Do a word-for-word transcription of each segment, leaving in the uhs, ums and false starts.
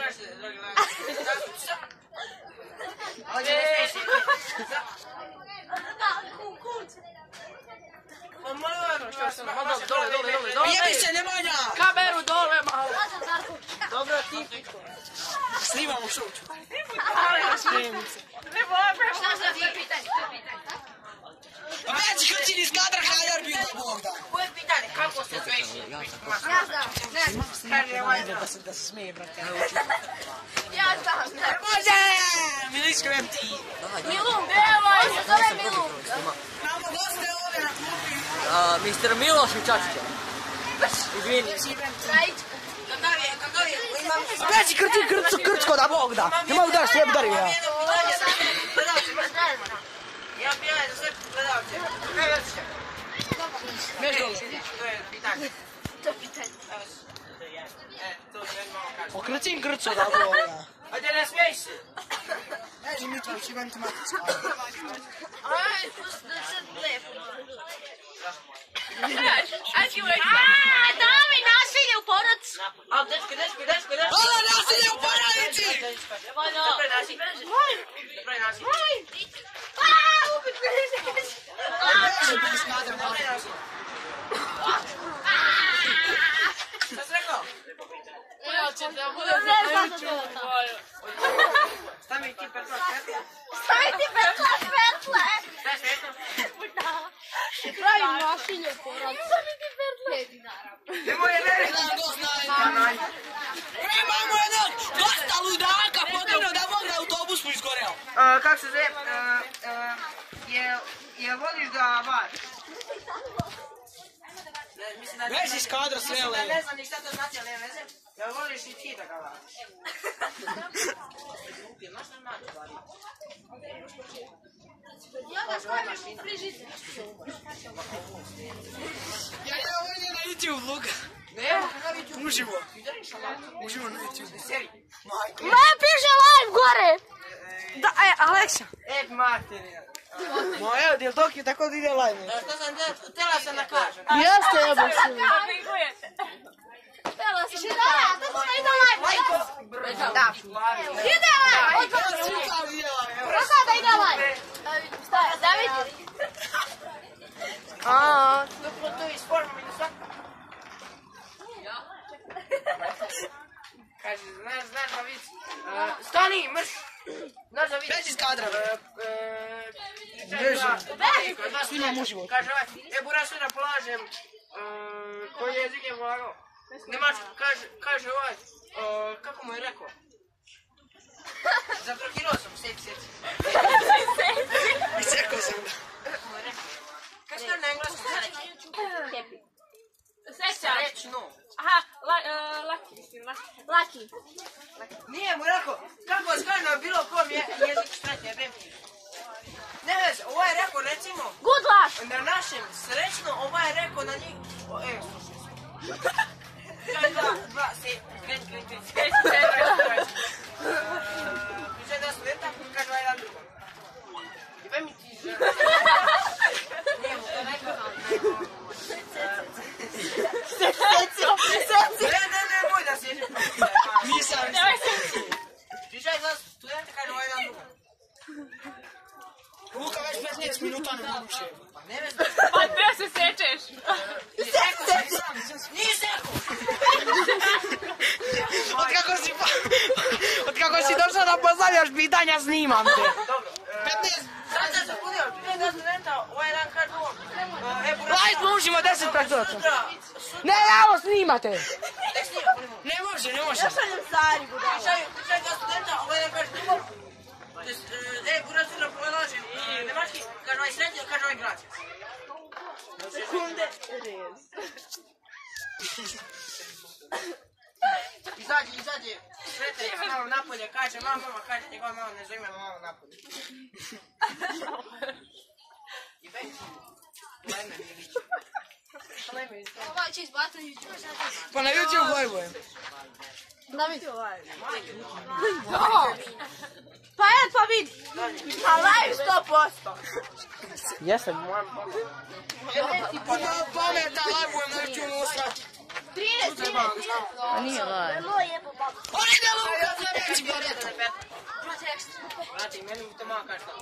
kažete, dragi gledalci? Ovdje ne smiješi. Pa molim vas, dole, dole, dole, dole. Jebi se, Nemanja! Kameru dole, malo. Dobro, ti. Snimamo šuću. Ne bojme. Šta šta ti je pitanje? To je pitanje. Pa već hrčini iz kadra hajar bio da Bog da. Koje pitanje? Kako se sveši? Ja znam. Ne znam. Da se smije, brate. Ja znam. Može! Miličko, jem ti. Milun, evo, se zove Milun. Namo goste ovdje na klupi. mister Miloš i Čačića. Izvini. Kakav je, kakav je? Već krči krcu krčko da Bog da. Ne mogu daš sve udari ja. Ja pitanje za sve gledalce. Kaj je osjećaj? Meš dole. To je pitanje. To je pitanje. E, to je malo kažem. Okrećim krcu da Bog da. Ajde, ne smiješ se. Neži Mitrović, Ivan Timatić. Aj, pusti da se lepo. Aaa, da mi nasilje u porodici! A, dečki, dečki, dečki, dečki! Hvala, nasilje u porodici! Napravi nasilje. Napravi nasilje. Aaa, upit me ne Napravi nasilje. Šta si rekao? Ja će da bude za YouTube. Stavi ti petla svetla. Stavi ti petla svetle! Šta je svetlo? Pravim nasilje u porodici. Stavi ti petla! Nemoj je meni! E, mamo jednog dosta ludaka podigno da Bog da autobus mu izgoreo. Kako se zove? Je voliš da var? Veš iz kadra sve levo. Ne znam ni šta to znači, ali ne veze. Jel voliš i ti da ga vadiš? Znaš što znači vadi? Ja ga stavim u frižider. Ja ja volim na YouTube vloga. Ne? Uživo. Uživo na YouTube. Seri. Ma piše live gore! Da, e, Aleksa. E, materija. Ma evo, jel dok je tako da ide live? Što sam htjela sam da kažem. Jeste, jebo se. Htjela sam da kažem. Da sam ide live. Da. Ide live! Prosa da ide live. Šta je, da vidi? Aaa. Dok to isformam ili svak. Kaže, znaš, znaš da vic. Stani, mrš. Znaš da vic. Već iz kadra. Snimam uživo. Kaže ovaj, e, Buras na plažem. Koji jezik je polagao? Nemački, kaže ovaj. Kako mu je rekao? Zatrokirao sam, sjeti, sjeti. Isekao sam ga. Kako mu je rekao? Kaj što je na engleskom reći? Happy. Sreća. Srećno. Aha, laki. Laki. Nije mu rekao, kako vas kaže na bilo kom jeziku sretnje, bem. Ne veze, ovo je rekao recimo... Good luck! Na našem srećno, ovo je rekao na njih... Evo, slušaj. Kaj dva, dva, se... Kren, kren, kren. Pričaj da studenta, kaže ovaj jedan drugom. Jebe mi ti žena. Nije mu to rekao. Secio, secio. Ne, ne, ne, moj da sježi. Nisam. Pričaj za studenta, kaže ovaj jedan drugom. Luka već petnaest minuta ne moguće. Pa ne veze. Pa gdje se sečeš? Nije seko! Otkako si pa... Otkako si došao da postavljaš pitanja, snimam te. Dobro. petnaest... Sad sam se budio, prije da studenta, ovaj dan kaže ovo. Live možemo deset pet Sutra, Ne, evo snimate. tek snima, budemo. Ne može, ne može. Pričaj, pričaj da studenta, ovaj dan kaže ovo. E, Buras sutra polažem, nemački, kaže ovaj sretnje, kaže ovaj građe. Sekunde. Izađe, izađe, sretne s mamom napolje, kaže mama, mama, kaže njegova mama, ne zove me mama napolje. I već, lajme mi je viće. Ovaj će izbacati YouTube. Pa na YouTube live-ujem. Da vidi. Pa je, pa vidi. Pa live sto posto. Jesam. Pameta live-ujem na YouTube osrati. trinaest, trinaest. A nije live. Vrlo je po babu. Ajde, Luka! ma kaži šta.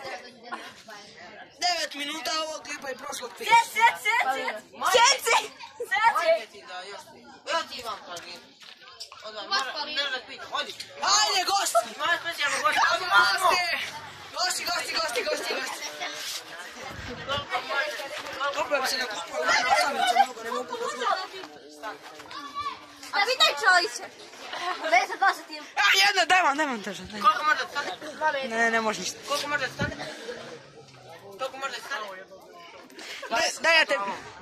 devet minuta ovog klipa i prošlog klipa. Sjed, sjed, sjed, sjed. Sjeci! Ajde ti da, još ti. Evo ti vam kaži. Odmah, ne da pitam, odi. Ajde, gosti! Ima specijalno gosti, odi mamo! Gosti, gosti, gosti, gosti, gosti. Dobro bi se nakupao, sam se mnogo, ne mogu dozvoliti. Da vitaj čovječe. deset dvadeset jedan. A, jedno, daj vam, daj vam teže. daj. Koliko može da stane? Ne, ne može ništa. Koliko može da stane? Koliko može da stane? Daj, daj ja te...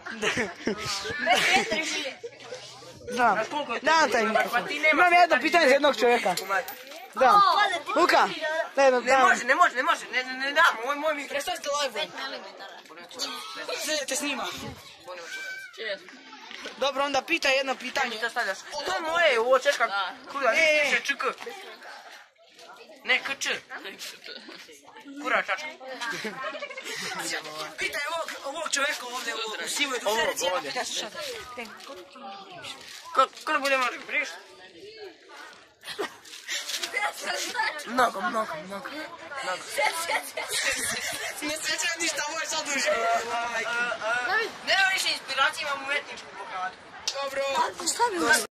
Da, da taj mikrofon. Imam jedno pitanje za jednog čovjeka. Da. Luka, daj jedno, Ne daj. može, ne može, ne može, ne, ne, ne dam, moj, moj mikrofon. Predstavite live. Sve te snima. Dobro, onda pita jedno pitanje. Šta stavljaš? To je moje, ovo češka kura, E, piše čk. Ne, kč. Kura čačka. Pitaj ovog, ovog čovjeka ovdje u sivoj Ovo, dušerici. ovdje. Ja slušam. Kako bude može briš? Mnogo, mnogo, mnogo. Ne sjećam ništa, ovo je sad uživo. Nema više inspiracije, imam umetničku pokadu. Dobro. Šta bi